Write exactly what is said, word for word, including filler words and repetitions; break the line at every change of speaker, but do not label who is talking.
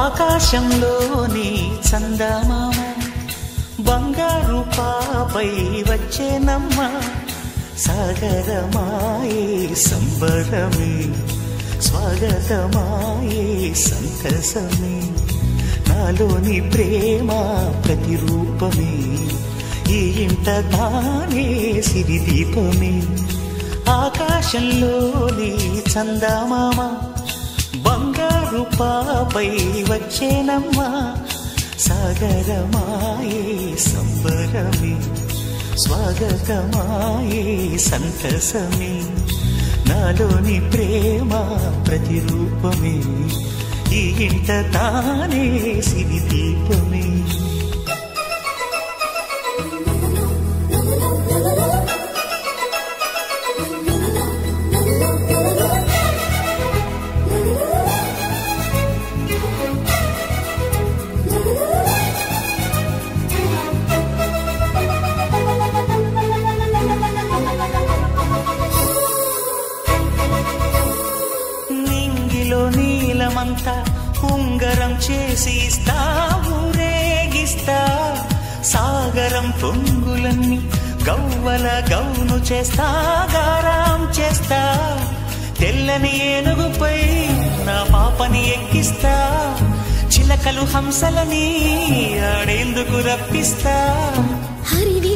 ఆకాశంలోని చందమామ బంగారు పాపై వచ్చేనమ్మ సాగరమాయే సంబరమే స్వాగతమాయే సంతసమే నాలోని ప్రేమ ప్రతిరూపమే ఈ ఇంట తానే సిరిదీపమే ఆకాశంలోని చందమామ బంగారు పాపై వచ్చేనమ్మా సాగరమాయే సంబరమే స్వాగతమాయే సంతసమే నాలోని ప్రేమ ప్రతిరూపమే ఈ ఇంట తానే సిరిదీపమే నీలమంతా ఉంగరం చేసి ఇస్తా ఊరేగిస్తా సాగరం పొంగులన్నీ గవ్వల గౌను చేస్తా గారాం చేస్తా తెల్లని ఏనుగుపై నా పాపని ఎక్కిస్తా చిలకలు హంసలని ఆడేందుకు రప్పిస్తా
హరివి